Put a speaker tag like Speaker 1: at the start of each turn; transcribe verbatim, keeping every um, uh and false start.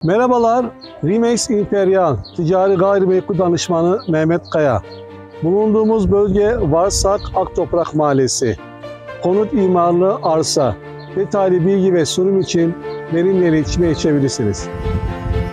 Speaker 1: Merhabalar, Remax Imperial Ticari Gayrimenkul Danışmanı Mehmet Kaya. Bulunduğumuz bölge Varsak Aktoprak Mahallesi. Konut imarlı arsa. Detaylı bilgi ve sunum için benimle iletişime geçebilirsiniz.